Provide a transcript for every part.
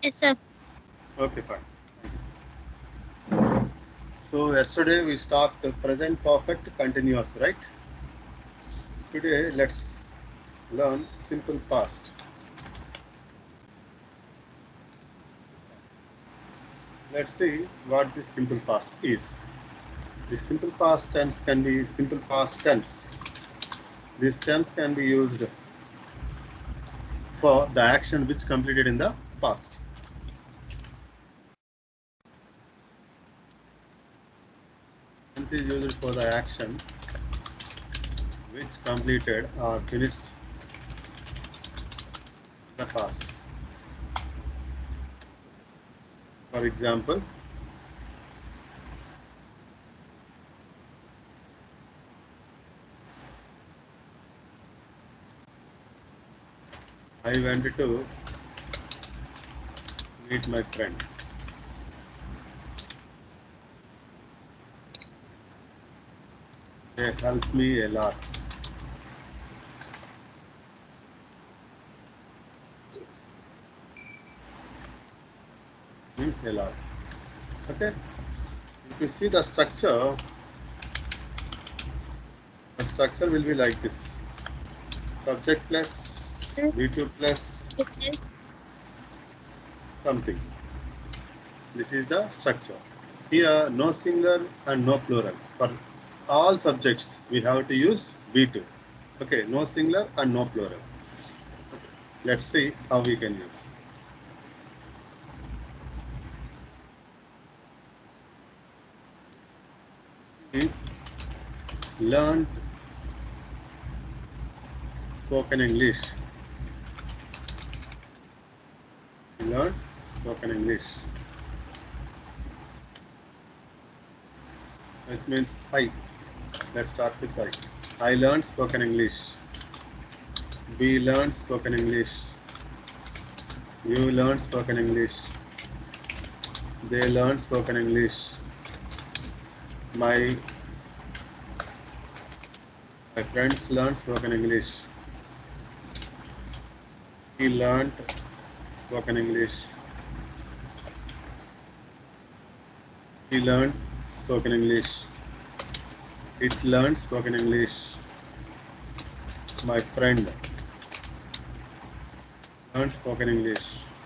Yes, sir. Okay, fine. So yesterday we start the present perfect continuous, right? Today let's learn simple past. Let's see what this simple past is. The simple past tense can be simple past tense. This tense can be used for the action which completed in the past. Tense is used for the action which completed or finished in the past. For example, I went to meet my friend. They helped me a lot. Means a lot. Okay. If you see the structure will be like this: subject plus V2 plus Yes. something. This is the structure. Here, no singular and no plural. For all subjects, we have to use V2. Okay, no singular and no plural. Let's see how we can use. We learned spoken English. We learned spoken English. Which means I. Let's start with I. I learned spoken English. We learned spoken English. You learned spoken English. They learned spoken English. My friends learned spoken English. He learned spoken English. He learned spoken English. It learned spoken English. My friend learned spoken English.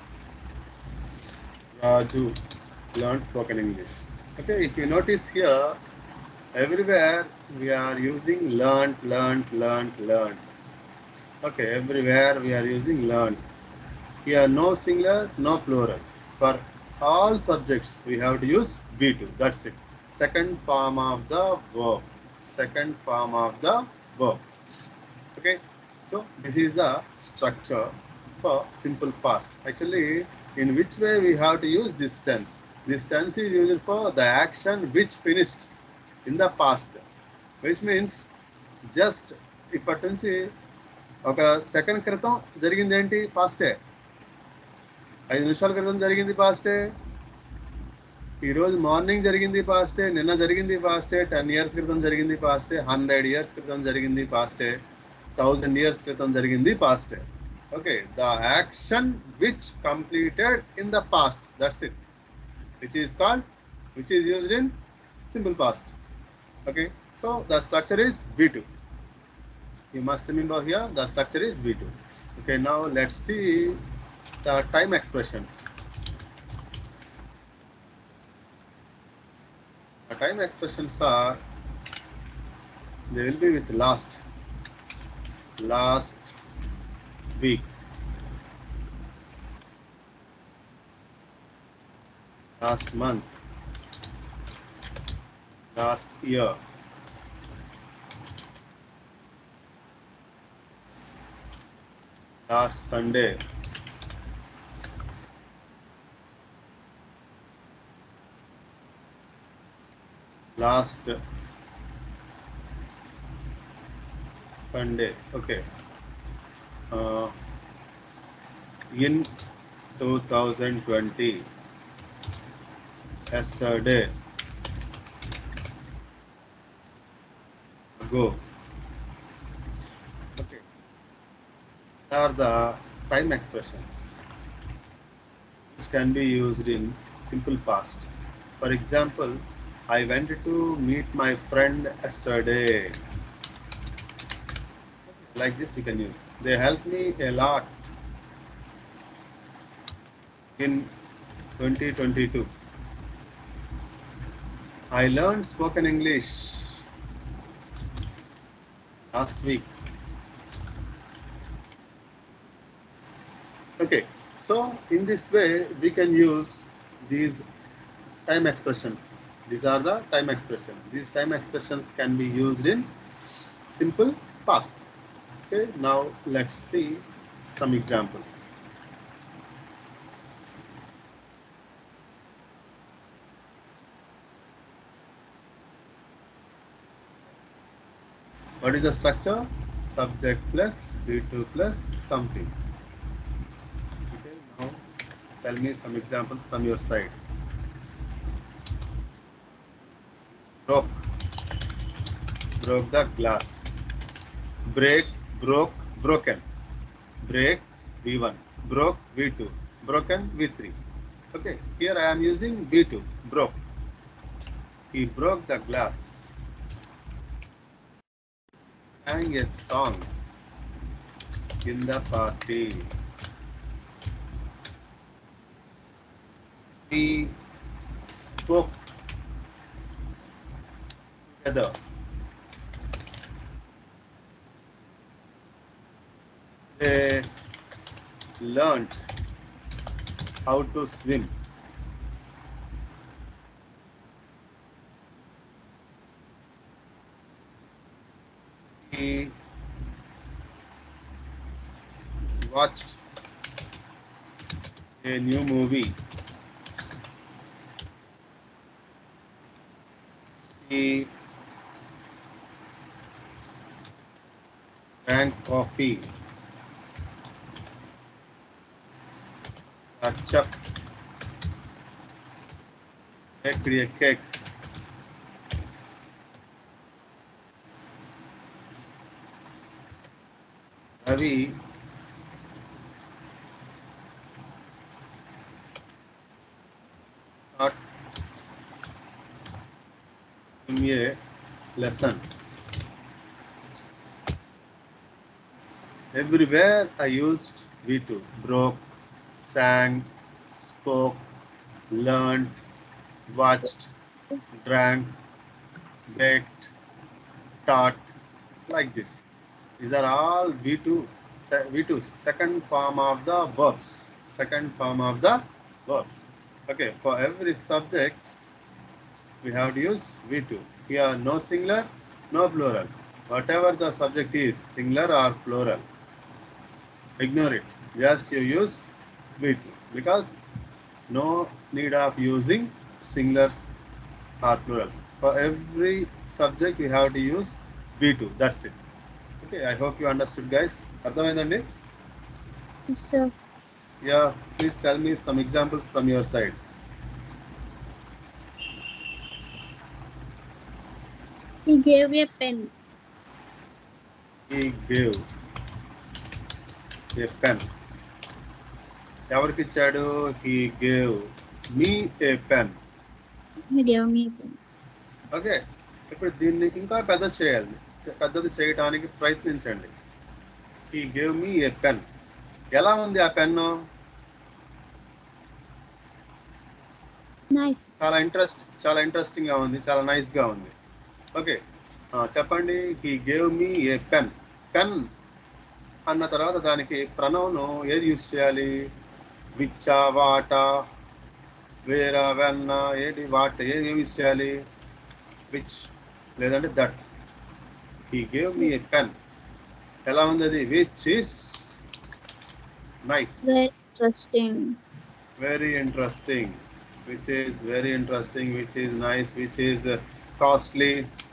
Raju learned spoken English. Okay, if you notice here, everywhere we are using learned, learned, learned, learned. Okay, everywhere we are using learned. Here no singular, no plural. For all subjects we have to use V2. That's it. Second form of the verb. Second form of the verb. Okay. So this is the structure for simple past. Actually, in which way we have to use this tense? This tense is used for the action which finished in the past. Which means just ఇప్పటి నుంచి ఒక second క్రితం జరిగింది ఏంటి? Paste. 5 నిమిషాల క్రితం జరిగింది paste. ఈరోజు మార్నింగ్ జరిగింది పాస్టే. నిన్న జరిగింది పాస్టే. 10 ఇయర్స్ క్రితం జరిగింది పాస్టే. 100 ఇయర్స్ క్రితం జరిగింది పాస్టే. 1000 ఇయర్స్ క్రితం జరిగింది పాస్టే. Okay, the action which completed in the past. That's it. Which is used in simple past. Okay, so the structure is V2. You must remember here the structure is V2. Okay, now let's see the time expressions. The time expressions are, they will be with last week, last month, last year, last Sunday, last Sunday. Okay. In 2020, yesterday, ago. Okay. These are the time expressions. can be used in simple past. For example, I went to meet my friend yesterday. Like this, we can use. They helped me a lot in 2022. I learned spoken English last week. Okay, so in this way, we can use these time expressions. These are the time expressions. These time expressions can be used in simple past. Okay, now let's see some examples. What is the structure? Subject plus V2 plus something. Okay, now tell me some examples from your side. Broke, broke the glass. Break, broke, broken. Break, V1. Broke, V2. Broken, V3. Okay, here I am using V2. Broke. He broke the glass. Sang a song in the party. We spoke together. They learned how to swim. He watched a new movie. He drank coffee. Chuck baked a cake. Ravi taught him a lesson. Everywhere I used V2. Broke, sang, spoke, learned, watched, drank, baked, taught, like this. These are all V2, V2, second form of the verbs. Second form of the verbs. Okay, for every subject, we have to use V2. Here, no singular, no plural. Whatever the subject is, singular or plural, ignore it. Just you use V2 because no need of using singulars or plurals. For every subject, we have to use V2. That's it. Okay, I hope you understood, guys. అర్థమైందండి? Yes, sir. Yeah, please tell me some examples from your side. He gave a pen. He gave a pen. ఎవరికి ఇచ్చాడు? He gave me a pen. He gave me a pen. Okay, ఇప్పుడు దీన్ని ఇంకా పెద్దది చేయడానికి ప్రయత్నించండి. He gave me a pen. ఎలా ఉంది ఆ పెన్ను? Nice. చాలా ఇంట్రెస్టింగ్ గా ఉంది, చాలా నైస్ గా ఉంది. ఓకే, చెప్పండి. He gave me a pen. Pen అన్న తర్వాత దానికి ప్రనౌన్ ఏది యూజ్ చేయాలి? విచ్చా, వాటా, వేరా, వెన్న, ఏది వాట్, ఏది యూజ్ చేయాలి? విచ్ లేదంటే that. He gave me a pen. ఎలా ఉంది అది? Which is nice. Very interesting. Very interesting. Which is very interesting, which is nice, which is costly.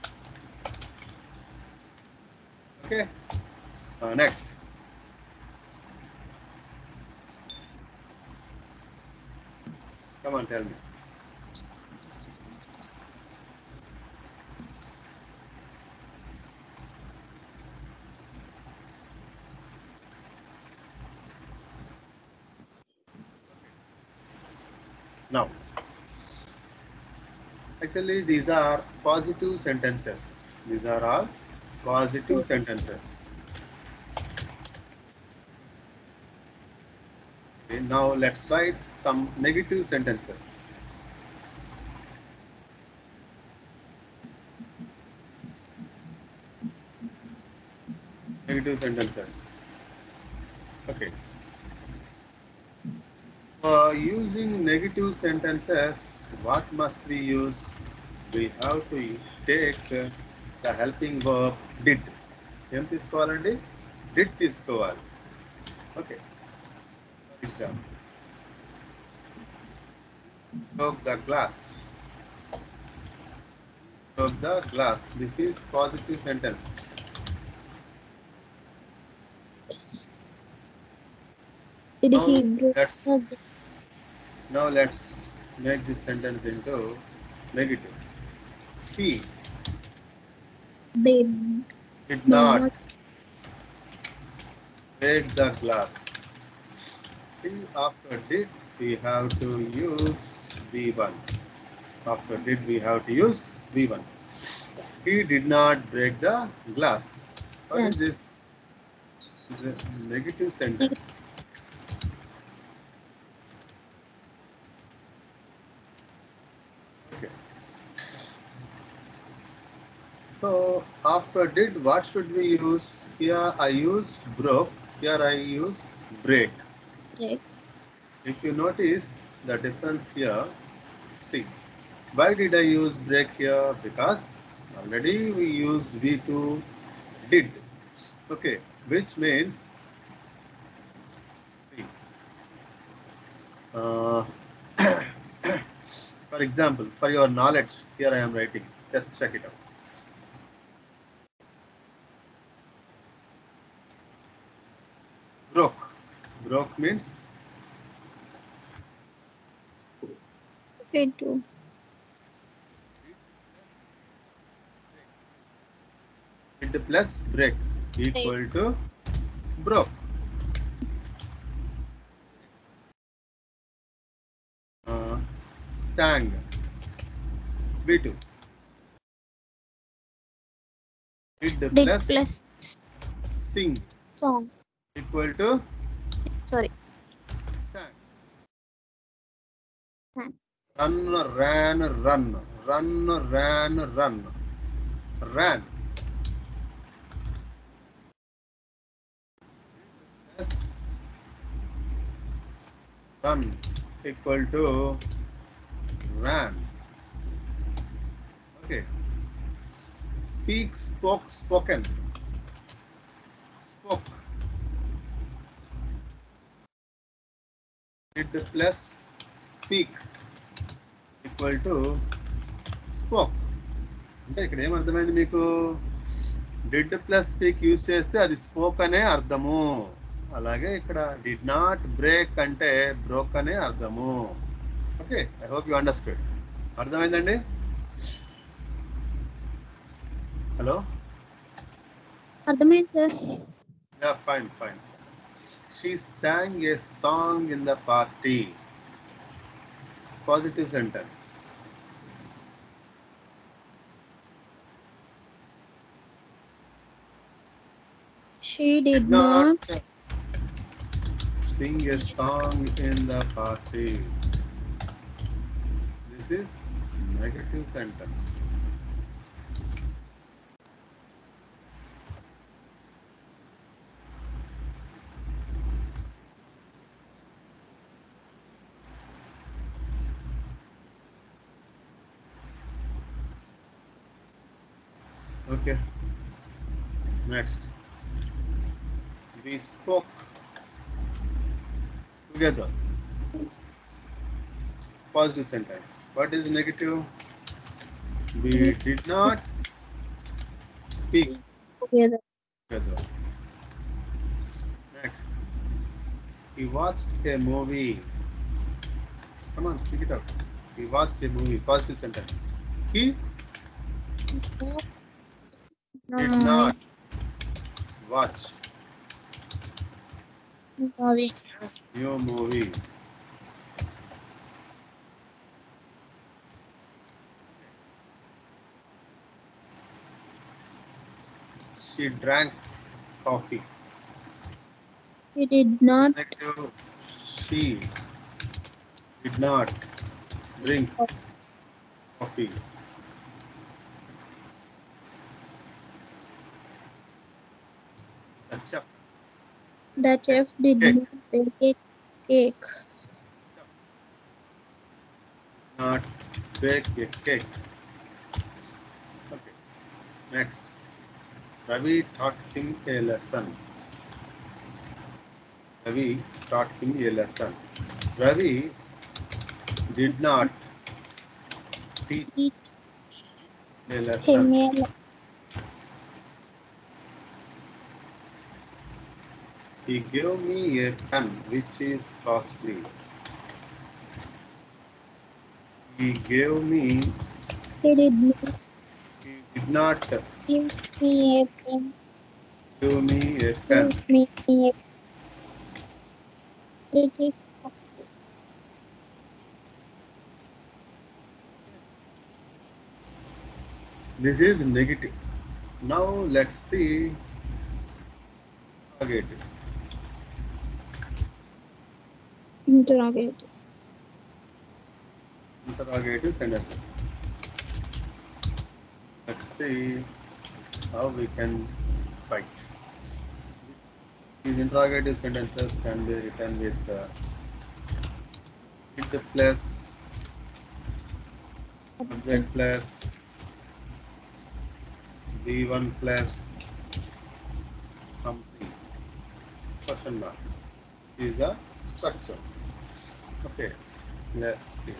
Okay. Next. Come on, tell me. Now, actually, these are positive sentences. These are all positive sentences. Okay, now let's write some negative sentences. Negative sentences. Okay. Using negative sentences, what must we use? We have to take the helping verb did. ఏం తీసుకోవాలండి? Did తీసుకోవాలి. Okay. For example, broke the glass. Broke the glass. This is positive sentence. Did Now he break let's the now let's make this sentence into negative. She bed? did No, not not break the glass. See, after did we have to use V1. After did we have to use V1. He did not break the glass. What is that. this? This is a negative sentence. Negative. Okay. So after did, what should we use? Here I used broke. Here I used break. Break. If you notice the difference here, see, why did I use break here? Because already we used V2 did. Okay, which means, see, uh, for example, for your knowledge, here I am writing. Just check it out. Broke. Broke means Okay, too. did plus break Break. equal to broke. Sang. V2. Did Did plus plus sing song. equal to Sorry. sang. Sang. Run, ran, run. Run, ran, run. Ran. Plus run equal to ran. Okay. Speak, spoke, spoken. Spoke. Did plus speak equal to spoke. అంటే ఇక్కడ ఏమర్థమైంది మీకు? Did plus speak use చేస్తే అది spoke అనే అర్థము. అలాగే ఇక్కడ డిడ్ నాట్ బ్రేక్ అంటే బ్రోక్ అనే అర్థము. Okay, I hope you understood. అర్థమైందండి? హలో, అర్థమైంది sir. Yeah, fine fine. She sang a song in the party. Positive sentence. She did Did not not sing a song in the party. This is negative sentence. Okay. Next. We spoke together. Positive sentence. What is negative? We did not speak together. together. Next. He watched a movie. Come on, speak it up. He watched a movie. Positive sentence. He did not watch Movie. new movie. She drank coffee. He did not Negative. She did not drink coffee. The chef the chef did cake. not bake a cake. Not bake a cake. Okay. Next. Ravi taught him a lesson. Ravi taught him a lesson. Ravi did not teach Teach a lesson. him a He gave me a pen which is costly. He gave me. he did not He did not give me a pen. give me a pen. Give me a which is costly. This is negative. Now let's see interrogative. Interrogative. Interrogative sentences. Let's see how we can write. These interrogative sentences can be written with it plus subject plus V1 plus something question mark. This is the structure. Okay, let's see.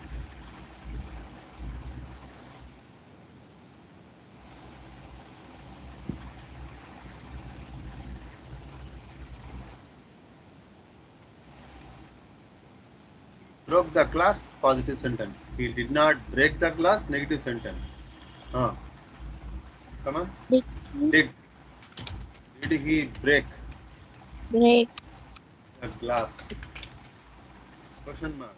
Broke the glass, positive sentence. He did not break the glass, negative sentence. Come on. Did he Did did he break break the glass? Question mark.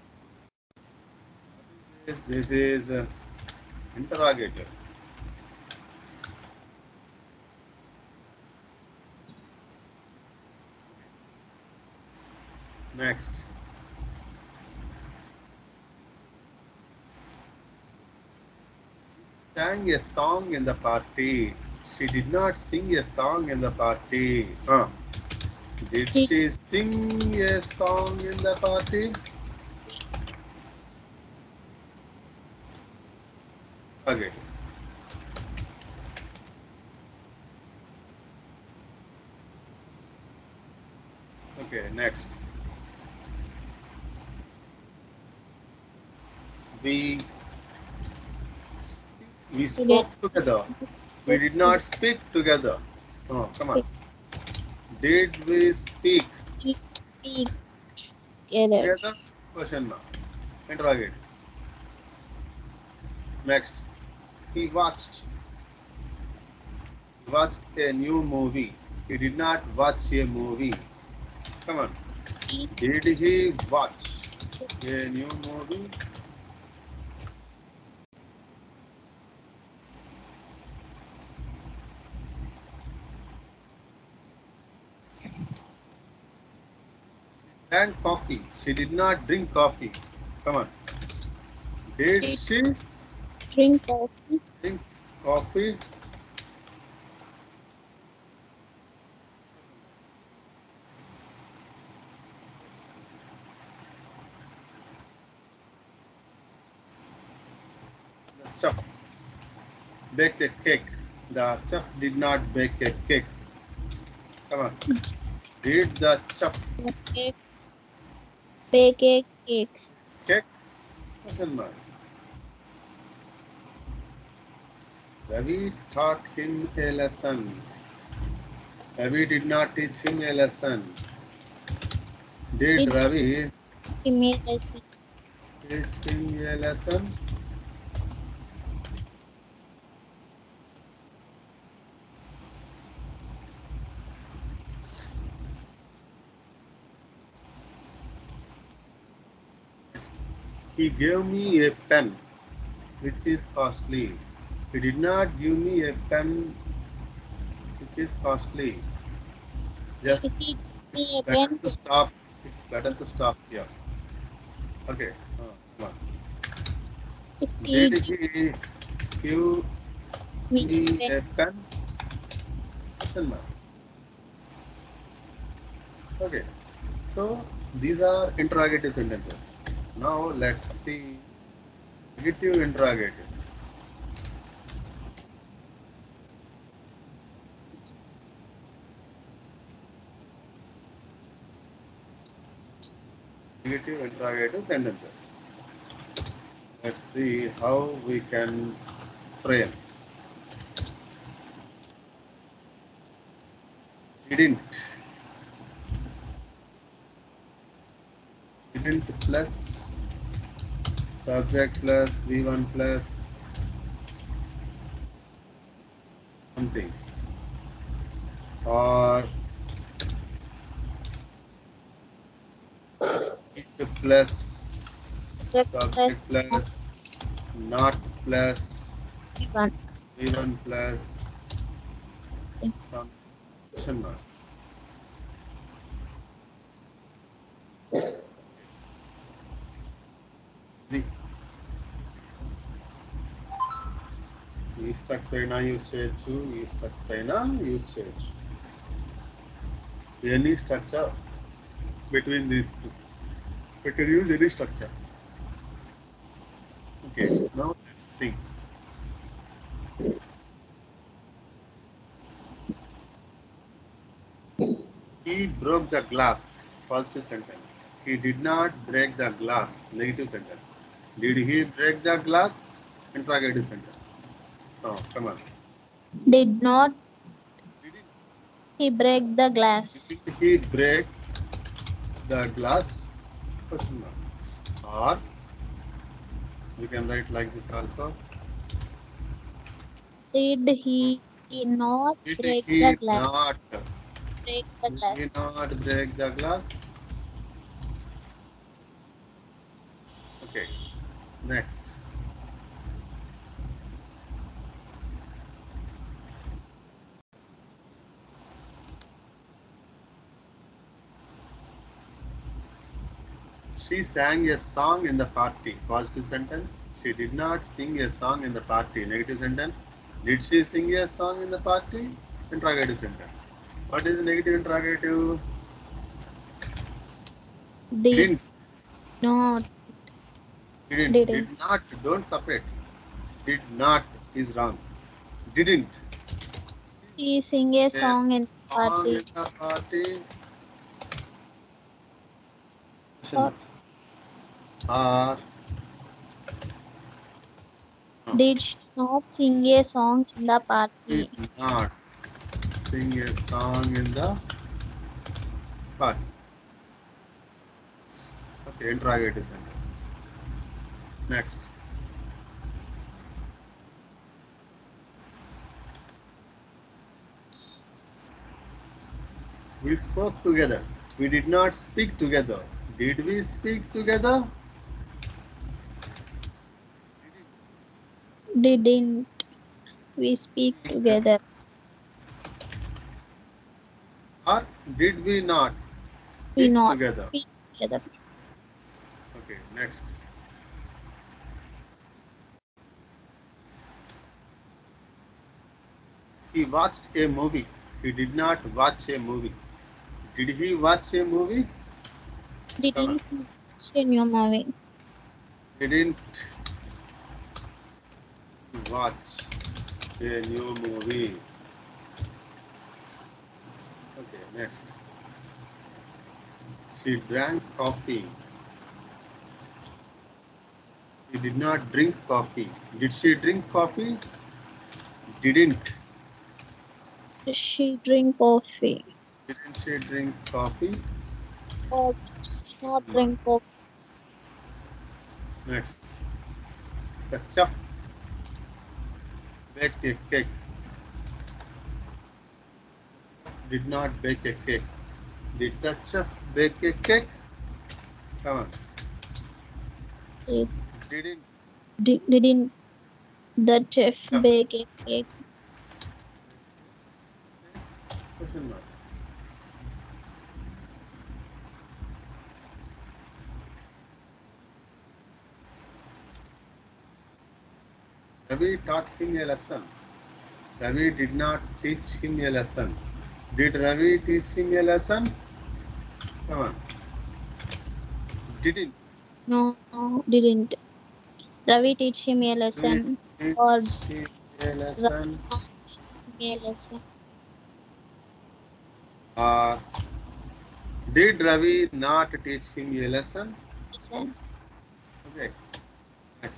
This is interrogative. Next. Sang a song in the party. She did not sing a song in the party. Did did she sing a song in the party? Okay. Okay, next. We we he did spoke together. We did not speak together. Oh, come on. Did we speak he speak together. together? Question mark. Interrogate. Next. He watched. He watched a new movie. He did not watch a movie. Come on. He Did he watch a new movie? Drank coffee. She did not drink coffee. Come on. Did did she drink coffee. drink coffee? The chef baked a cake. The chef did not bake a cake. Come on. Did the chef Bake bake a cake. cake? Question mark. Ravi taught him a lesson. Ravi did not teach him a lesson. Did Did Ravi he make a lesson? teach him a lesson? He gave me a pen, which is costly. He did not give me a pen which Which is costly? Did Just he give it's me a better pen? to stop. It's better to stop here. Okay. Come on. Did he Did give he give me a me pen? a pen? Question mark. Okay. So these are interrogative sentences. Now let's see negative interrogative. Negative interrogative sentences. Let's see how we can frame. Didn't. Didn't plus subject plus V1 plus something, or it plus subject Plus plus not plus one. V1 plus some question mark. The ఈ structure అయినా use చేయొచ్చు, ఈ structure అయినా use చేయొచ్చు. Any structure between these two. We can use any structure. Okay, now let's see. He broke the glass. First sentence. He did not break the glass. Negative sentence. Did he break the glass? Interrogative sentence. Oh, come on. Did not Didn't he break the glass? he break the glass? Question mark. Or we can write like this also. Did he not Did break he the glass? not? Break the Did he glass. not break the glass? Okay. Next. She sang a song in the party. Positive sentence. She did not sing a song in the party. Negative sentence. Did she sing a song in the party? Interrogative sentence. What is negative interrogative? Did Didn't. not. Didn't. Didn't. Did not. Don't separate. Did not is wrong. Didn't. He sing a A song in the song in party? the party. Or Or no. did she not sing a song in the Did party? not sing a song in the party. Okay. Interrogative sentence. Next. We spoke together. We did not speak together. Did we speak together? Didn't we speak together? Or did we not We speak not together? speak together. Okay, next. He watched a movie. He did not watch a movie. Did he watch a movie? Come on. Didn't he watch a new movie? He didn't watch a new movie. Okay, next. She drank coffee. She did not drink coffee. Did she drink coffee? Didn't. She drink coffee? Didn't she drink coffee? Or did she not No. drink coffee? Next. The chef baked a cake. Did not bake a cake. Did the chef bake a cake? Come on. Did, Didn't didn't the chef chef bake a cake? Ravi taught him a lesson. Ravi did not teach him a lesson. Did Ravi teach him a lesson? Come on. Didn't. No, didn't. Ravi teach him a Ravi lesson, teach or him a Ravi lesson. not teach him a lesson. Or did Ravi not teach him a lesson? Lesson. Okay. Next.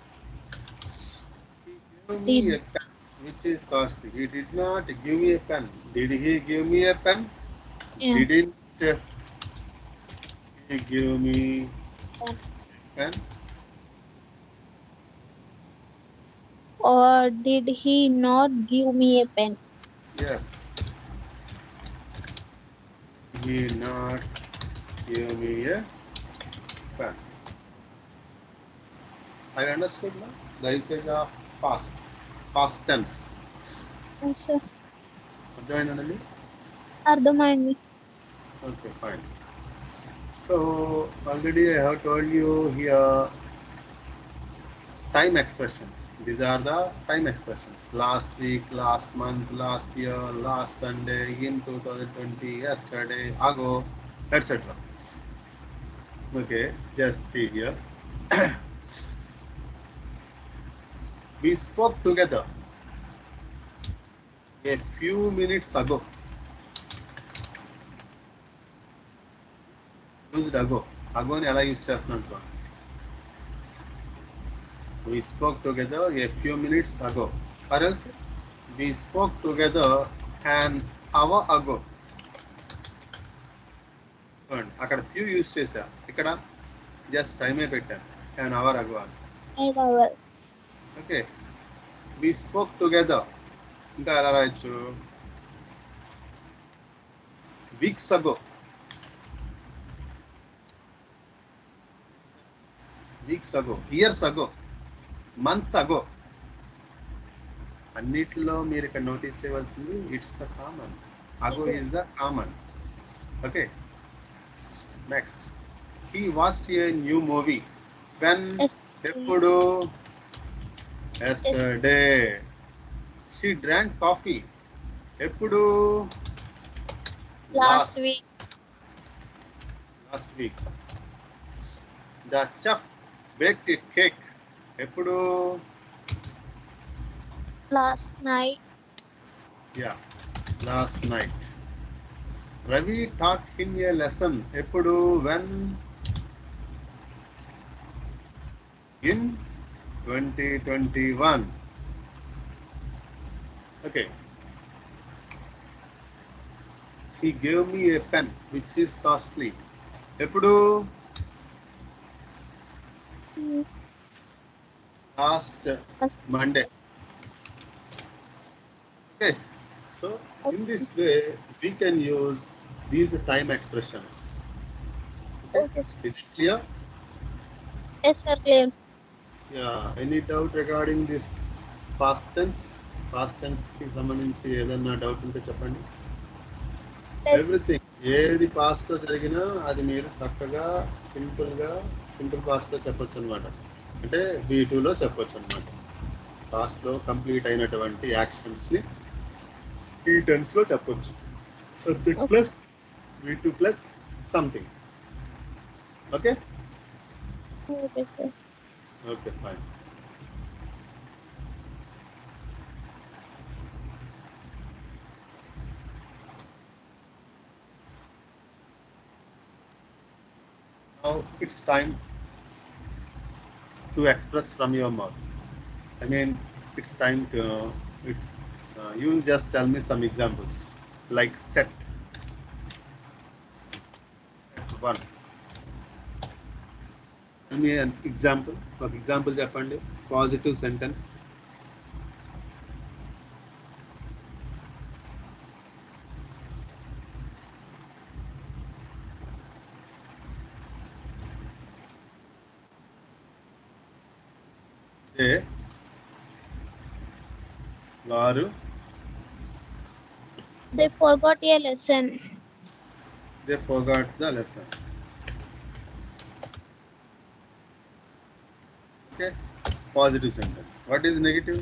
He gave me Did a pen, which is costly. He did not give me a pen. Did he give me a pen? yeah, Didn't he give me pen. a pen? Or did he not give me a pen? Yes. He not give me a pen. I understood now. The usage of past. Past tense. Yes, అర్థమైందండి? అర్థమైంది. Okay, fine. So already I have told you here time expressions. These are the time expressions. Last week, last month, last year, last Sunday, in 2020, yesterday, ago, etc. Okay, just see here. We spoke together a few minutes ago. Used ago. Ago ni ఎలా use చేస్తున్నాను చూడండి. We spoke together a few minutes ago. Or else, we spoke together an hour ago. అక్కడ few use చేశా, ఇక్కడ just టైమే పెట్టాను, an hour ago అని. 8 hours. Okay, we spoke together ఇంకా ఎలా రాయొచ్చు? వీక్స్ అగో, వీక్స్ అగో, ఇయర్స్ అగో, మంత్స్ అగో. అన్నిటిలో మీరు ఇక్కడ నోటీస్ చేయవలసింది it's the common. Ago is the common. Okay, next. He watched a new movie when. ఎప్పుడు? ఎస్టర్డే. She drank coffee. ఎప్పుడు? Last week. Last week. The chef baked a cake. ఎప్పుడు? Last night. Yeah, last night. Ravi taught him a lesson. ఎప్పుడు? When? In 2021. ఓకే. He gave me a pen which is costly. ఎప్పుడు? Last Monday. Okay. So in this way we can use these time expressions. Okay, sir. Is it clear? Yes, sir, clear. Yeah. Any doubt regarding this past tense? Past tense కి సంబంధించి ఏదైనా doubt ఉంటే చెప్పండి. Everything ఏది past లో జరిగినా అది మీరు చక్కగా సింపుల్ పాస్ట్ లో చెప్పొచ్చు అనమాట. అంటే V2లో చెప్పొచ్చు అనమాట. పాస్ట్ లో కంప్లీట్ అయినటువంటి యాక్షన్స్ ని ఈ టెన్స్ లో చెప్పొచ్చు. Subject plus V2 plus something. Okay. Okay, sir. Okay, fine. Now it's time to express from your mouth. I mean, it's time to you just tell me some examples like set 1. Tell me an example. ఒక example చెప్పండి, positive sentence. వారు They forgot a lesson. they forgot the lesson. Okay, positive sentence. What is negative?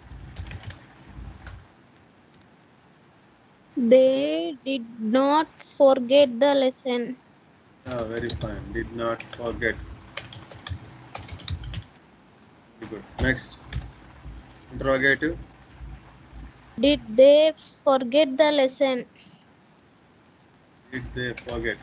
They did not forget the lesson. Very fine. Did not forget. Very good. Next. Interrogative. Did they forget the lesson? Did they forget?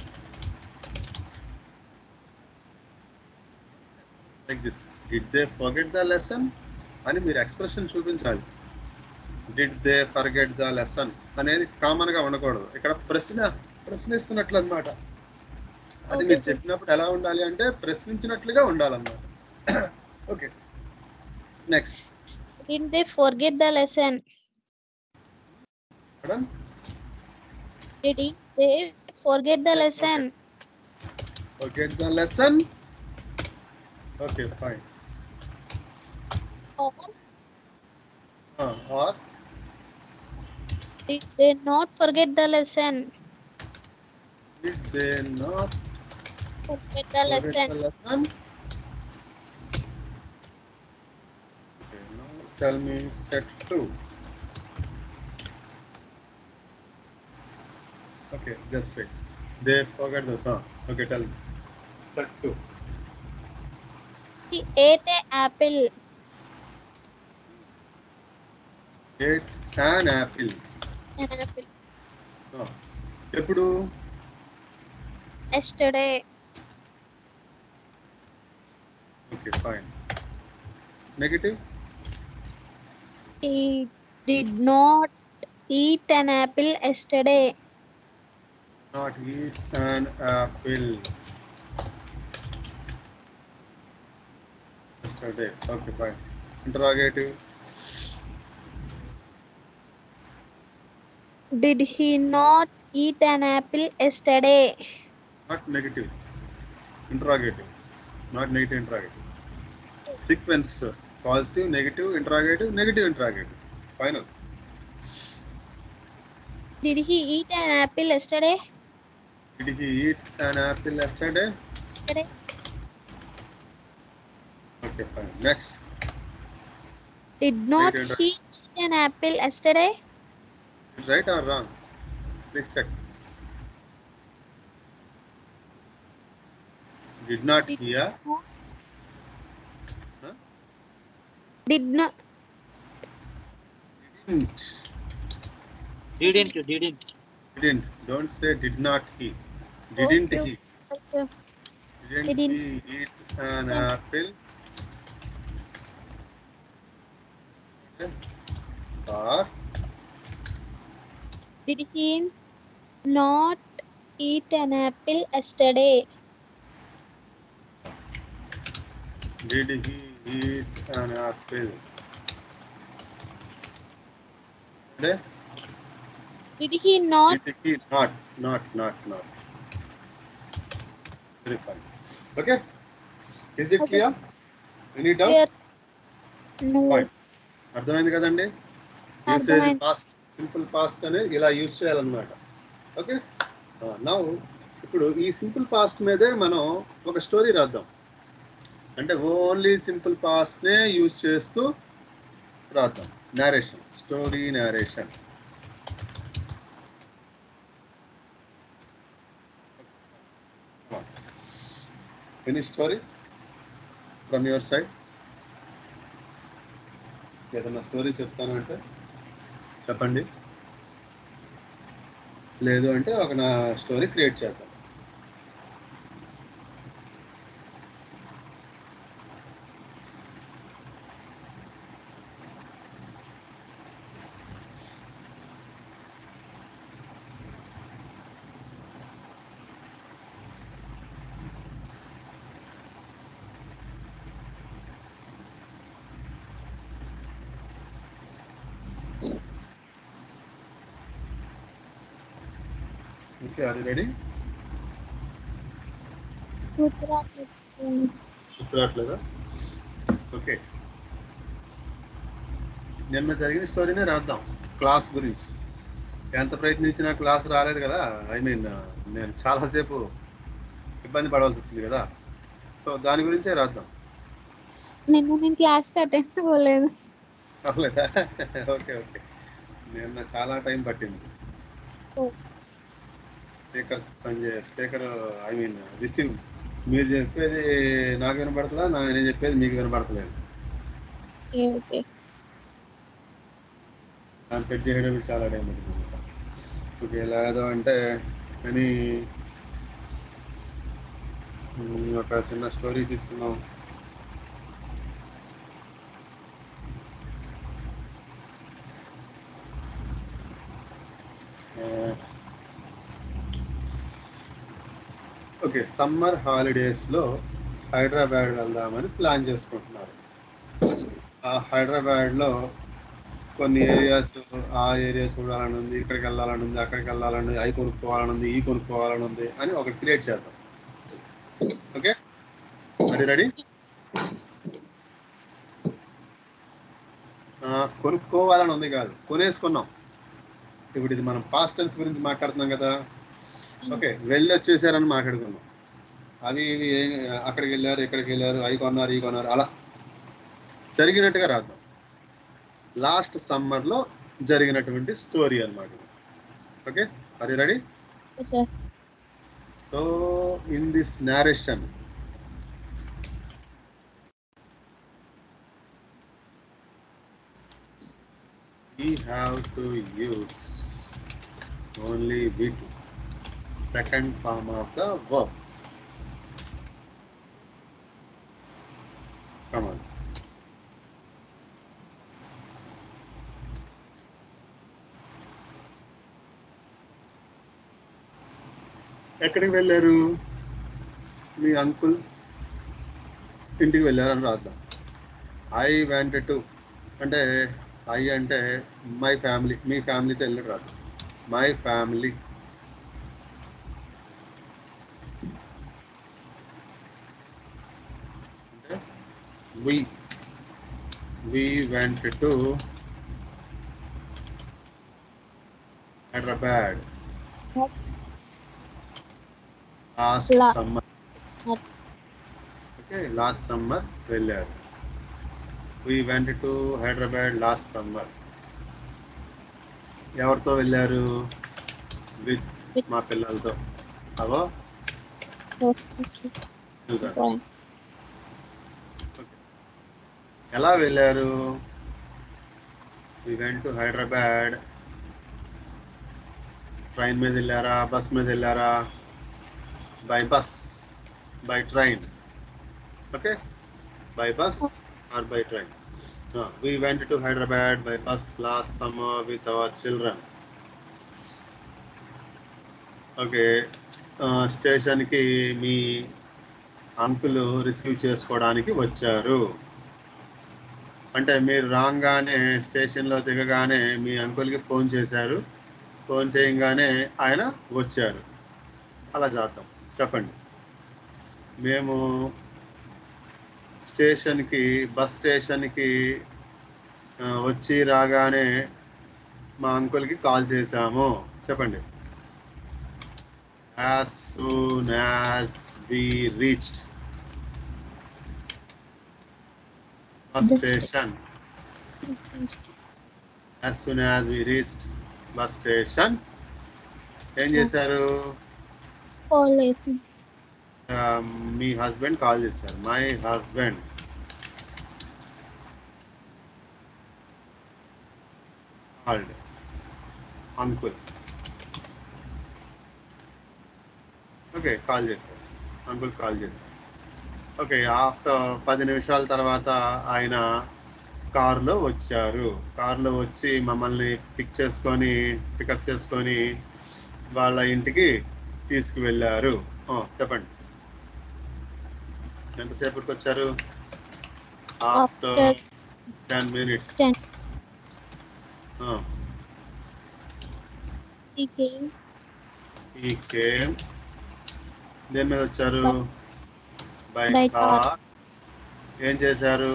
Like this. Did they forget the lesson? అని మీరు expression చూపించాలి. Did they forget the lesson అనేది common గా ఉండకూడదు. ఇక్కడ ప్రశ్నిస్తున్నట్లు అనమాట. అది మీరు చెప్పినప్పుడు ఎలా ఉండాలి అంటే ప్రశ్నించినట్లుగా ఉండాలన్నమాట. Okay, next. Did they forget the lesson? Did they forget the lesson? Forget the lesson. Okay, fine. Or did they not forget the lesson? Did they not forget the lesson? Okay, now tell me set 2. Okay, just wait. They forgot the song. Okay, tell me. Set 2. He ate an apple. Ate an apple. An apple. ఎప్పుడు? Yesterday. Okay, fine. Negative? He did not eat an apple yesterday. Not eat an apple yesterday. Okay, fine. Interrogative. Did he not eat an apple yesterday? Not negative. Interrogative. Not negative interrogative. Sequence: positive, negative, interrogative, negative, interrogative. Final. Did he eat an apple yesterday? Did he eat an apple yesterday? Okay, fine. Next. Did not he eat an apple yesterday? Right or wrong? Please check. Did not hear. Huh? Did not. Didn't. Don't say did not he. Didn't he? Didn't he eat an apple? Or did he not eat an apple yesterday? Did he eat an apple? Did he not? Did he not. Very fine. Okay. Is it clear? Any doubt? Clear. No. Fine. అర్థమైంది కదండి? Usage past, simple past అనేది ఇలా use చేయాలన్నమాట. Okay, now ఇప్పుడు ఈ simple past మీదే మనం ఒక స్టోరీ రాద్దాం. అంటే ఓన్లీ సింపుల్ పాస్ట్నే యూజ్ చేస్తూ రాద్దాం. Narration, story narration. Any story from your side? ఏదన్నా స్టోరీ చెప్తాను అంటే చెప్పండి, లేదు అంటే ఒక నా స్టోరీ క్రియేట్ చేద్దాం. Okay, are you ready? గుర్తురాట్లేదా? ఓకే, నిన్న జరిగిన స్టోరీనే రాద్దాం. క్లాస్ గురించి ఎంత ప్రయత్నించినా క్లాస్ రాలేదు కదా. ఐ మీన్ నేను చాలాసేపు ఇబ్బంది పడవలసి వచ్చింది కదా. సో దాని గురించే రాద్దాం. నేను క్లాస్కి అటెండ్ అవ్వలేదు. అవ్వలేదా? Okay okay. నిన్న చాలా టైం పట్టింది. Speaker I mean receive. మీరు చెప్పేది నాకు వినపడతలా, నేను చెప్పేది మీకు వినపడతలేదు. ఓకే. దాన్ని సెట్ చేయడానికి చాలా టైం పడుతుంది. ఓకే, లేదు అంటే అని ఒక చిన్న స్టోరీ తీసుకున్నాం. ఓకే, సమ్మర్ హాలిడేస్లో హైదరాబాద్ వెళ్దామని ప్లాన్ చేసుకుంటున్నారు. ఆ హైదరాబాద్లో కొన్ని ఏరియాస్, ఆ ఏరియా చూడాలని ఉంది, ఇక్కడికి వెళ్ళాలని ఉంది, అక్కడికి వెళ్ళాలని ఉంది, అవి కొనుక్కోవాలని ఉంది, ఈ కొనుక్కోవాలని ఉంది అని ఒకటి క్రియేట్ చేద్దాం. ఓకే, అది రెడీ? కొనుక్కోవాలని ఉంది కాదు, కొనేసుకున్నాం. ఇప్పుడు ఇది మనం పాస్ట్ టెన్స్ గురించి మాట్లాడుతున్నాం కదా. ఓకే, వెళ్ళి వచ్చేసారని మాట్లాడుకున్నాం. అవి ఇవి అక్కడికి వెళ్ళారు, ఇక్కడికి వెళ్ళారు, అవి కొన్నారు, ఈ కొన్నారు, అలా జరిగినట్టుగా రాద్దాం. లాస్ట్ సమ్మర్లో జరిగినటువంటి స్టోరీ అన్నమాట. ఓకే, అది ready? So in this narration we have to use only V2, second form of the verb. Come on. ఎక్కడికి వెళ్ళారు? మీ అంకుల్ ఇంటికి వెళ్ళారని రాద్దాం. ఐ వాంటెడ్ టు అంటే ఐ అంటే మై ఫ్యామిలీ, మీ ఫ్యామిలీతో వెళ్ళి రాదు. మై ఫ్యామిలీ అంటే we went to Hyderabad last summer. Okay, last summer వెళ్ళారు. We went to Hyderabad last summer. ఎవరితో వెళ్ళారు? విత్ మా పిల్లలతో. అవో ఎలా వెళ్ళారు? We went to Hyderabad. Train మీద వెళ్ళారా, బస్ మీద వెళ్ళారా? By bus, by train. Okay, by bus or by train. We went to Hyderabad by bus last summer with our children. Okay, స్టేషన్కి మీ అంకుల్ రిసీవ్ చేసుకోవడానికి వచ్చారు. అంటే మీరు రాగానే స్టేషన్లో దిగగానే మీ అంకుల్కి ఫోన్ చేశారు, ఫోన్ చేయగానే ఆయన వచ్చారు. అలా చేద్దాం. చెప్పండి. మేము బస్ స్టేషన్కి వచ్చి రాగానే మా అంకుల్కి కాల్ చేశాము. చెప్పండి. As soon as we reached bus station. As soon as we reached bus station, ఏం చేశారు? మీ హస్బెండ్ కాల్ చేశారు. My husband called uncle. Okay, call చేశారు, అంకుల్ కాల్ చేశారు. ఓకే, ఆఫ్టర్ 10 నిమిషాల తర్వాత ఆయన కారులో వచ్చారు. కారులో వచ్చి మమ్మల్ని పికప్ చేసుకొని వాళ్ళ ఇంటికి తీసుకువెళ్ళారు. చెప్పండి. ఎంతసేపటికి వచ్చారు? After 10 minutes. He came. దేని మీద వచ్చారు? By car. ఏం చేశారు?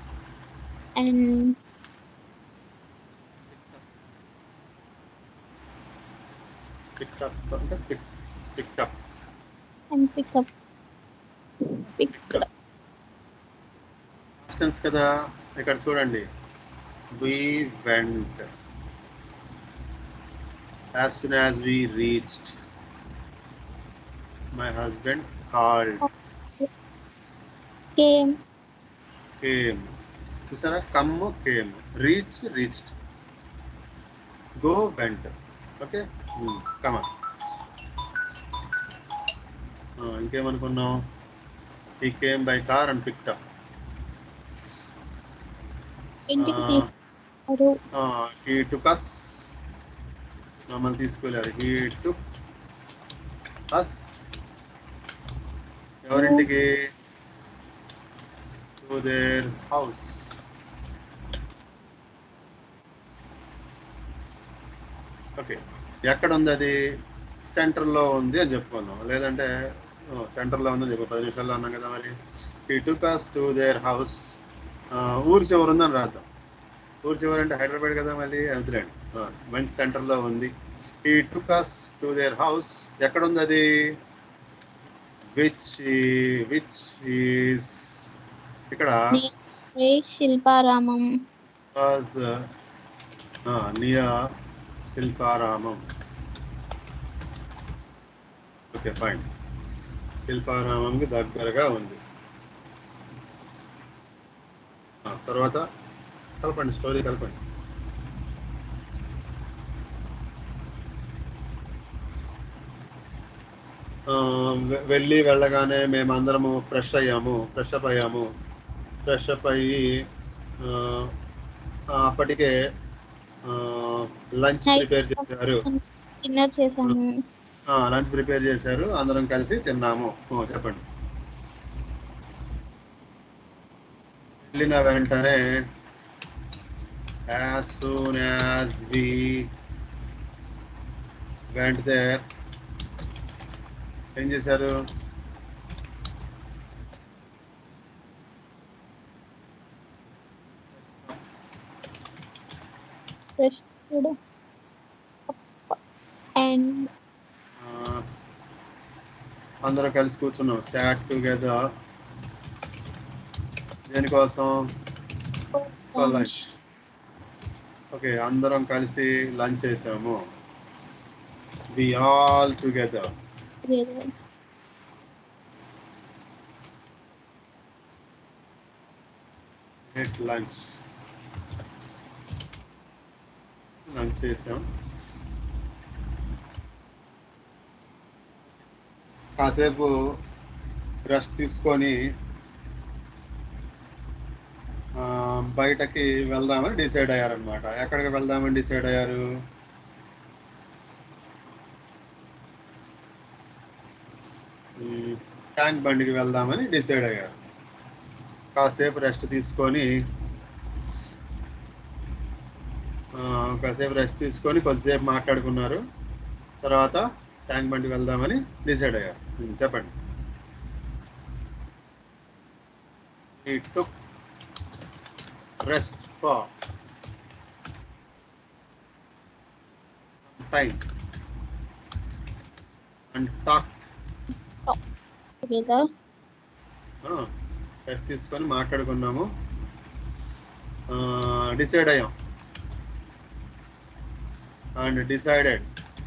పికప్ అంటే పికప్. టెన్స్ కదా. ఇక్కడ చూడండి, we went. As soon as we reached, my husband called. Came. Came. చూసారా, come came, reach reached, go went. Okay, comma. ఇంకేమనుకున్నాం? he came by car and picked up. ఇంటికి తీసుకున్నారు. he took us. మమ్మల్ని తీసుకెళ్ళారు. he took us. ఎవరింటికి? to their house. Okay, ఎక్కడ ఉంది అది? సెంటర్లో ఉంది అని చెప్పుకుందాం. లేదంటే సెంటర్లో ఉందని చెప్పు, 10 నిమిషాల్లో అన్నాం కదా. మరి he took us to their house. ఊరు చివరి ఉందని రాద్దాం. ఊరు చివరి అంటే హైదరాబాద్ కదా, మళ్ళీ వదిలేండి. మంచి సెంటర్లో ఉంది. he took us to their house. ఎక్కడ ఉంది అది? which is ఇక్కడ Shilparamam. was near Shilparamam. Okay, fine. శిల్పారామంకి దగ్గరగా ఉంది. తర్వాత కలపండి, స్టోరీ కలపండి. వెళ్ళగానే మేమందరము ఫ్రెష్ అప్ అయ్యాము. అప్పటికే లంచ్ ప్రిపేర్ చేశారు. డిన్నర్ చేశాము. లంచ్ ప్రిపేర్ చేశారు, అందరం కలిసి తిన్నాము. చెప్పండి. వెళ్ళిన వెంటనే, as soon as we went there, ఏం చేశారు? అందరం కలిసి కూర్చున్నాం. Sat together. దేనికోసం? లంచ్. ఓకే, అందరం కలిసి లంచ్ చేసాము. we all together ate lunch. Lunch చేసాం. కాసేపు రెస్ట్ తీసుకొని బయటకి వెళ్దామని డిసైడ్ అయ్యారనమాట. ఎక్కడికి వెళ్దామని డిసైడ్ అయ్యారు? ట్యాంక్ బండికి వెళ్దామని డిసైడ్ అయ్యారు. కాసేపు రెస్ట్ తీసుకొని కొద్దిసేపు మాట్లాడుకున్నారు. తర్వాత ట్యాంక్ బండికి వెళ్దామని డిసైడ్ అయ్యారు. చెప్పండి. he took rest for some time and talked together. Rest తీసుకొని మాట్లాడుకున్నాము, డిసైడ్ అయ్యాం. and decided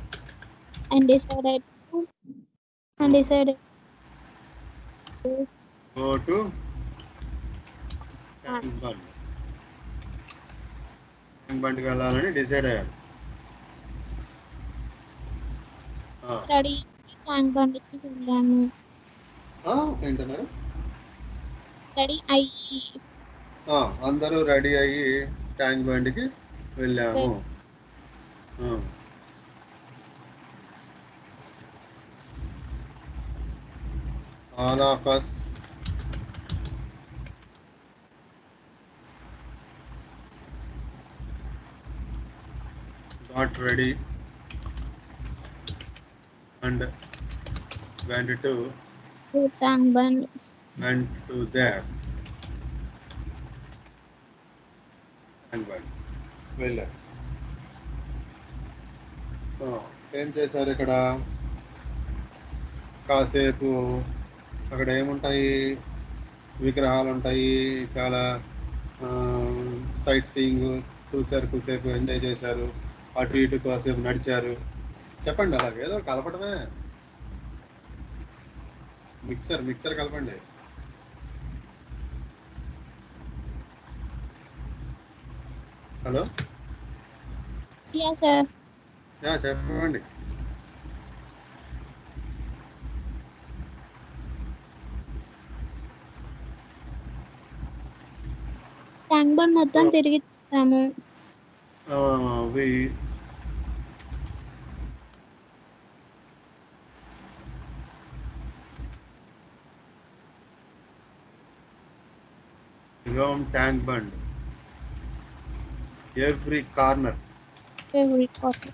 go to Tank బండికి వెళ్ళాలని డిసైడ్ అయ్యారు. ట్యాంక్ బండికి వెళ్ళాము. ఏంటన్నారు? అందరూ రెడీ అయ్యి ట్యాంక్ బండికి వెళ్ళాము. all of us got ready and went to Tank Bund. వెళ్ళారు. ఏం చేశారు ఇక్కడ? కాసేపు అక్కడ ఏముంటాయి? విగ్రహాలు ఉంటాయి, చాలా సైట్ సీయింగ్ చూశారు, కూసేపు ఎంజాయ్ చేశారు, అటు ఇటు కాసేపు నడిచారు. చెప్పండి అలాగే ఏదో కలపడమే. మిక్సర్ కలపండి. Hello, Yeah, sir. చెప్పండి. ట్యాంక్ బండ్ మొత్తం తిరిగి చూసాము. We roam Tank Bund every corner, Every quarter.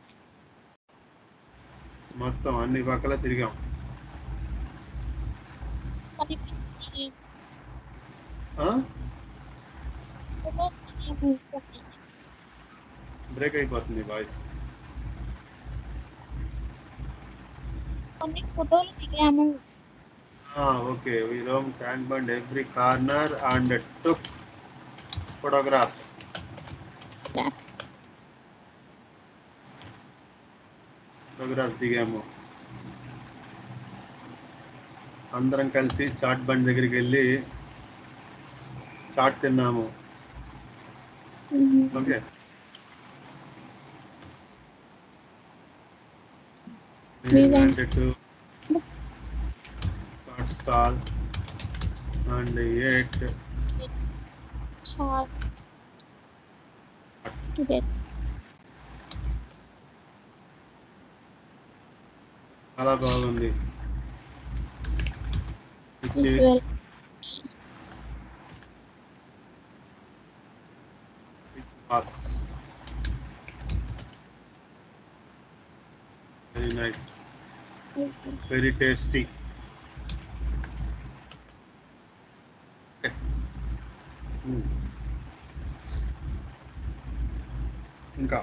మొత్తం అన్ని పక్కల తిరిగాం. కనిపించి ఆ? ఫొటోస్ దిగాము కొన్ని. బ్రేక్ అయిపోతుంది వాయిస్. కొన్ని ఫోటోలు దిగాము. Okay, we roam Tank Bund every corner and took photographs. Photograph దిగాము. అందరం కలిసి చాట్ బండ్ దగ్గరికి వెళ్ళి చాట్ తిన్నాము. Okay, We went to chaat stall and ate shot together. చాలా బాగుంది. This well. Very nice, very tasty. ఇంకా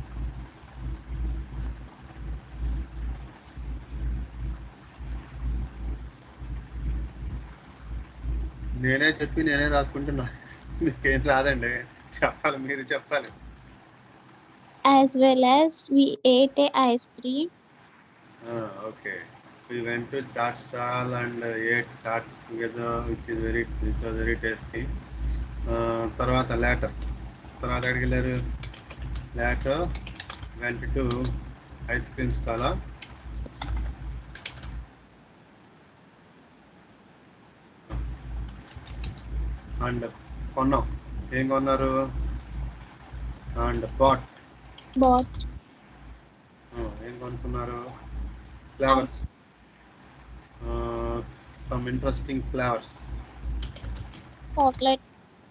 నేనే చెప్పి నేనే రాసుకుంటున్నా. మీకేం రాదండి, చెప్పాలి, మీరు చెప్పాలి. As well as we ate a ice cream. Okay, we went to chaat stall and ate chaat together, which was very tasty. తర్వాత ఎక్కడికి వెళ్ళారు? Later went to ice cream స్టాలా? అండ్ కొన్నాం. ఏం కొన్నారు? అండ్ బాట్ ఏం కొనుక్కున్నారు? Flavours, some interesting flavours. Chocolate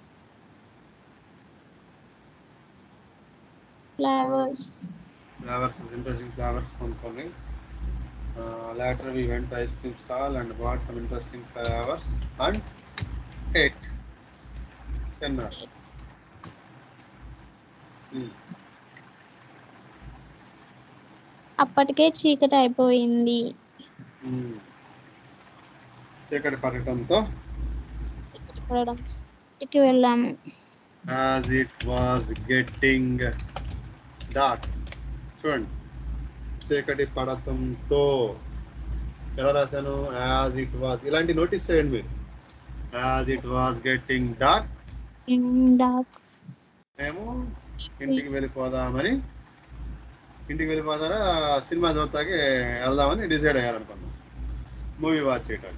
flavors. Interesting flowers కొనుక్కొని later we went to ice cream stall and bought some interesting flowers and ate. తిన్నారు. అప్పటికే చీకటి అయిపోయింది. చీకటి పడటంతో ఇంటికి వెళ్ళాము. as it was getting dark. చూడండి, చీకటి పడటంతో ఎలా రాశాను? as it was. ఇలాంటి నోటీస్ చేయండి మీరు. as it was getting dark, మేము ఇంటికి వెళ్ళిపోదామని, ఇంటికి వెళ్ళిపోతారా సినిమా చూస్తాకి వెళ్దామని డిసైడ్ అయ్యారనుకున్నాం, మూవీ వాచ్ చేయడానికి.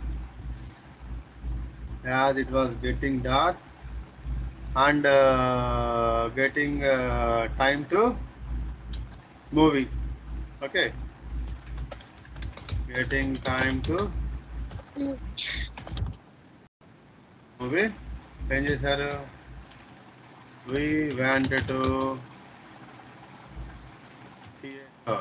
as it was getting dark and getting time to movie. Okay, getting time to movie. ఏం చేశారు? we went to theater.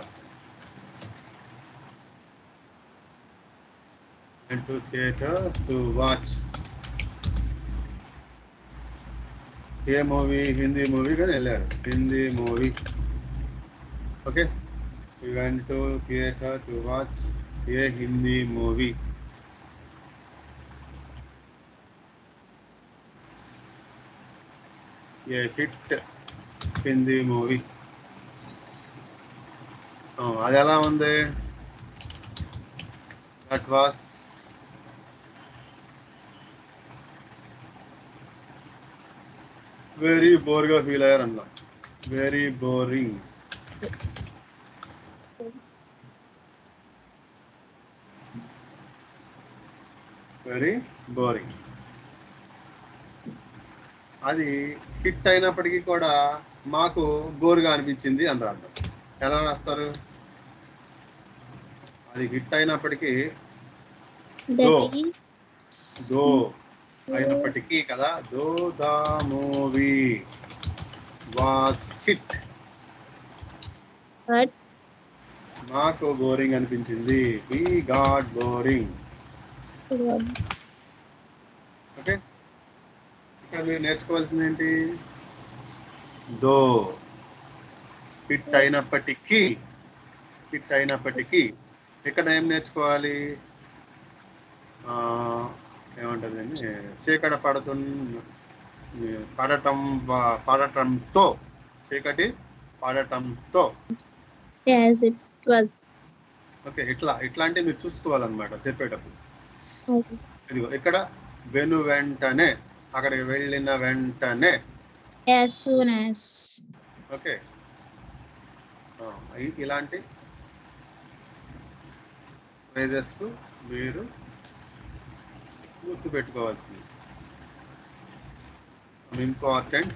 Went to theater to watch a movie? Hindi movie కానీ వెళ్ళారు, Hindi movie. Okay, we went to theater to watch a Hindi movie. A hit Hindi movie. అది ఎలా ఉంది? That was very బోర్గా feel అయ్యారు అన్న. Very boring. Very boring. అది hit అయినప్పటికీ కూడా మాకు బోర్గా అనిపించింది అని రాద్దాం. ఎలా రాస్తారు? అది హిట్ అయినప్పటికీ దో అయినప్పటికీ కదా, though the movie was hit, మాకు బోరింగ్ అనిపించింది. We got boring. ఓకే, ఇక్కడ మీరు నేర్చుకోవాల్సింది ఏంటి? దో హిట్ అయినప్పటికీ ఇక్కడ ఏం నేర్చుకోవాలి? ఏమంటుందండి? చీకట పడటంతో, చీకటి పడటంతో. ఓకే, ఇట్లా అంటే మీరు చూసుకోవాలన్నమాట చెప్పేటప్పుడు. ఇదిగో ఇక్కడ వెను వెంటనే, అక్కడికి వెళ్ళిన వెంటనే. ఓకే, ఇలాంటి ఫ్రేజెస్ మీరు గుర్తుపెట్టుకోవాల్సింది. Important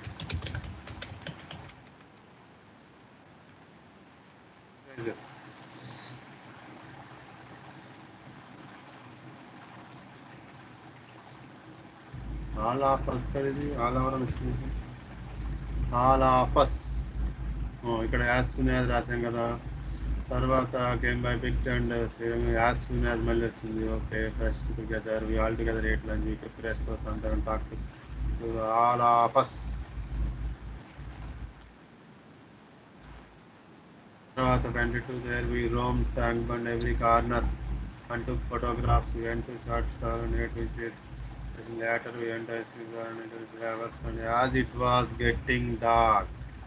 phrases. All of us కదా, ఇది ఆల్ అవర్ వచ్చింది. ఆల్ ఆఫ్ అస్ ఇక్కడ యాజ్ సూన్ యాజ్ రాసాం కదా. తర్వాత came by big and as soon as మళ్ళీ వచ్చింది. Okay, fresh together, we all together ate lunch, we took rest for some time, talk to all of us. తర్వాత went to there, we roamed, sank on every corner and took photographs. We went to short stall and ate fishes. Later we went to flowers, and as it was getting dark,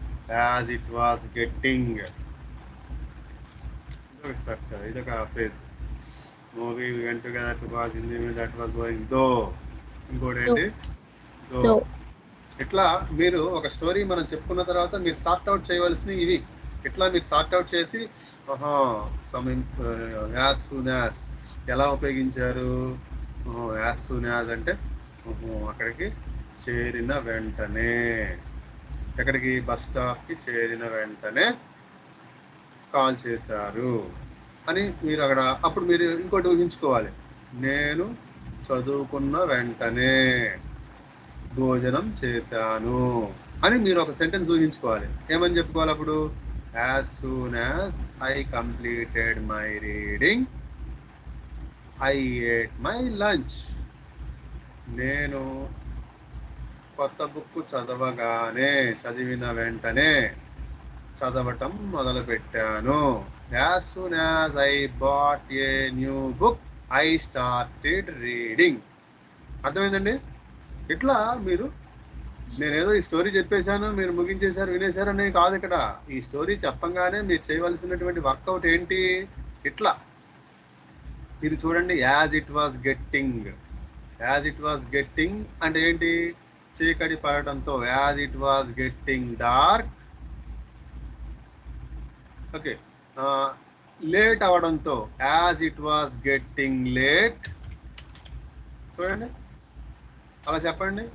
structure, ఇదొక phrase. Movie we went together to watch in the movie that was going though. ఇంకోటి ఏంటి? దో. ఇట్లా మీరు ఒక story మనం చెప్పుకున్న తర్వాత మీరు సార్ట్ అవుట్ చేయవలసినవి ఇవి. ఇట్లా మీరు సార్ట్ అవుట్ చేసి యాజ్ సూన్ యాజ్ ఎలా ఉపయోగించారు? యాజ్ సూన్ యాజ్ అంటే అక్కడికి చేరిన వెంటనే, ఎక్కడికి? బస్ స్టాప్కి చేరిన వెంటనే కాల్ చేశారు అని మీరు అక్కడ. అప్పుడు మీరు ఇంకోటి ఊహించుకోవాలి, నేను చదువుకున్న వెంటనే భోజనం చేశాను అని మీరు ఒక సెంటెన్స్ ఊహించుకోవాలి. ఏమని చెప్పుకోవాలి అప్పుడు? As soon as I completed my reading, I ate my lunch. నేను కొత్త బుక్ చదివిన వెంటనే చదవటం మొదలుపెట్టాను. As soon as I bought a new book, I started reading. అర్థమైందండి? ఇట్లా మీరు, నేనేదో ఈ స్టోరీ చెప్పేశాను, మీరు ముగించేశారు, వినేశారు అనేది కాదు ఇక్కడ. ఈ స్టోరీ చెప్పంగానే మీరు చేయవలసినటువంటి వర్కౌట్ ఏంటి? ఇట్లా ఇది చూడండి. యాజ్ ఇట్ వాస్ గెట్టింగ్ అంటే ఏంటి? చీకటి పడటంతో. As it was getting dark. Okay, late అవడంతో. As it was getting late. చూడండి, అలా చెప్పండి.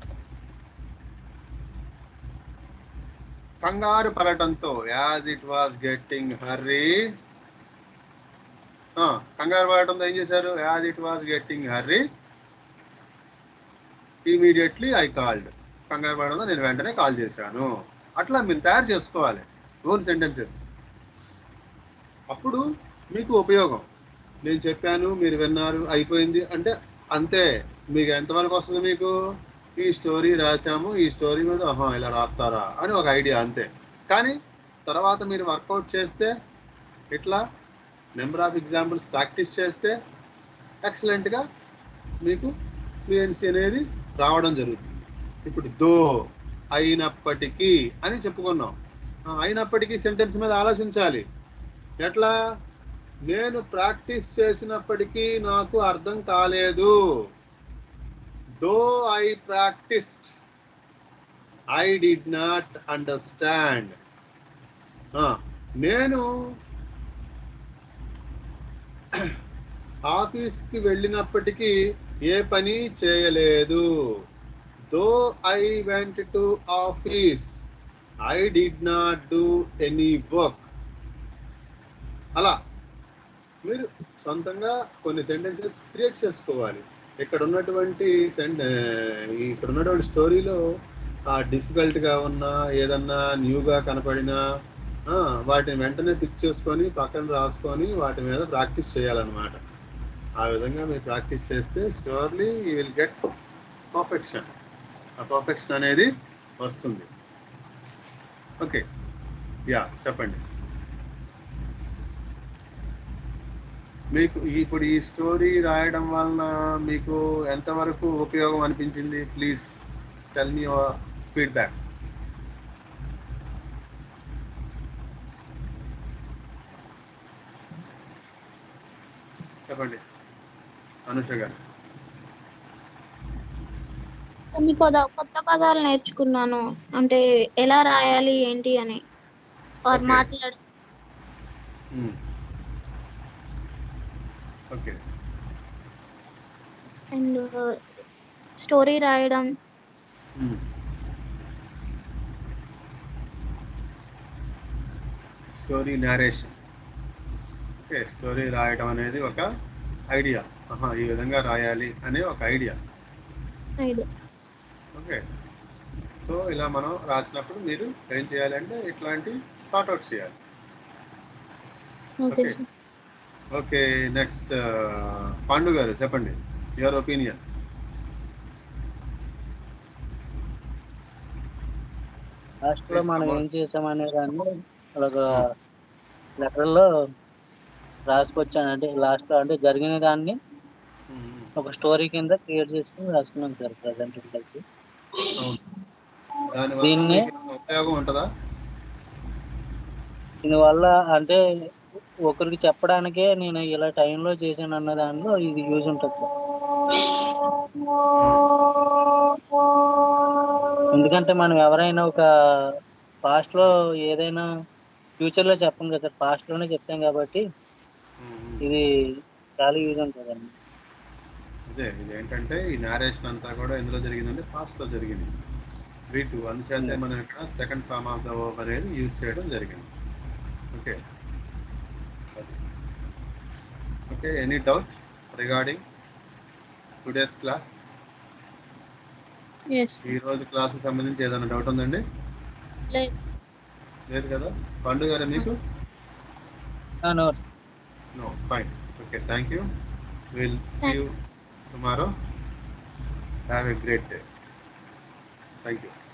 కంగారు పడటంతో. As it was getting hurry. కంగారు పడటంతో ఏం చేశారు? As it was getting hurry, immediately I called. కంగారు పడడంతో నేను వెంటనే కాల్ చేశాను. అట్లా మీరు తయారు చేసుకోవాలి ఓన్ సెంటెన్సెస్. అప్పుడు మీకు ఉపయోగం. నేను చెప్పాను, మీరు విన్నారు, అయిపోయింది అంటే అంతే. మీకు ఎంతవరకు వస్తుంది? మీకు ఈ స్టోరీ రాసాము, ఈ స్టోరీ మీద ఇలా రాస్తారా అని ఒక ఐడియా, అంతే. కానీ తర్వాత మీరు వర్కౌట్ చేస్తే, ఇట్లా నెంబర్ ఆఫ్ ఎగ్జాంపుల్స్ ప్రాక్టీస్ చేస్తే ఎక్సలెంట్గా మీకు ఫ్లూయెన్సీ అనేది రావడం జరుగుతుంది. ఇప్పుడు దో అయినప్పటికీ అని చెప్పుకున్నాం. అయినప్పటికీ సెంటెన్స్ మీద ఆలోచించాలి. ఎట్లా? నేను ప్రాక్టీస్ చేసినప్పటికీ నాకు అర్థం కాలేదు. Though I practised I did not understand. నేను ఆఫీస్కి వెళ్ళినప్పటికీ ఏ పని చేయలేదు. Though I went to office I did not do any work. అలా మీరు సొంతంగా కొన్ని సెంటెన్సెస్ క్రియేట్ చేసుకోవాలి. ఇక్కడ ఉన్నటువంటి స్టోరీలో డిఫికల్ట్గా ఉన్నా, ఏదన్నా న్యూగా కనపడినా వాటిని వెంటనే పిక్ చేసుకొని పక్కన రాసుకొని వాటి మీద ప్రాక్టీస్ చేయాలన్నమాట. ఆ విధంగా మీరు ప్రాక్టీస్ చేస్తే surely you will get perfection. ఆ పర్ఫెక్షన్ అనేది వస్తుంది. ఓకే, యా, చెప్పండి. మీకు ఇప్పుడు ఈ స్టోరీ రాయడం వలన మీకు ఎంతవరకు ఉపయోగం అనిపించింది? Please tell me your feedback. చెప్పండి అనుష గారు. కొన్ని కొత్త పదాలు నేర్చుకున్నాను, అంటే ఎలా రాయాలి ఏంటి అని మాట్లాడాలి. ఓకే. అండ్ స్టోరీ రాయడం. Story narration. ఓకే, స్టోరీ రాయడం అనేది ఒక ఐడియా. ఈ విధంగా రాయాలి అనే ఒక ఐడియా. ఓకే, సో ఇలా మనం రాసినప్పుడు మీరు ఏం చేయాలంటే ఇట్లాంటి సార్ట్అవుట్ చేయాలి. Okay, okay. నెక్స్ట్ పాండు గారు, చెప్పండి యువర్ ఒపీనియన్. లాస్ట్ లో మనం ఏం చేసామనే దాన్ని అలాగా లెటర్లో రాసుకొచ్చాను. అంటే లాస్ట్ లో అంటే జరిగిన దాన్ని ఒక స్టోరీ కింద క్రియేట్ చేసుకుని రాసుకున్నాం సార్ ప్రజెంట్ కలిసి. దీన్ని ఉపయోగం ఉంటుందా? దీనివల్ల అంటే ఒకరికి చెప్పడానికే నేను ఇలా టైంలో చేశాను అన్న దానిలో ఇది యూజ్ ఉంటుంది సార్. ఎందుకంటే మనం ఎవరైనా ఒక పాస్ట్ లో ఏదైనా ఫ్యూచర్ లో చెప్పం కదా సార్, పాస్ట్ లోనే చెప్తాం కాబట్టి ఇది చాలా యూజ్ ఉంటుందండి. అదే, ఇది ఏంటంటే ఈ నారేషన్ అంతా కూడా ఎందులో జరిగిందంటే పాస్ట్ లో జరిగింది. వీటి అందుచేతే మనం ఇక్కడ second form of the verb అనేది యూజ్ చేయడం జరిగింది. Okay, okay. Any doubt regarding today's class? ఈ రోజు క్లాస్ సంబంధించి ఏదైనా డౌట్ ఉందండి? లేదు కదా? పండు గారు మీకు? No, fine. Okay, thank you. We'll see you tomorrow. Have a great day. Thank you.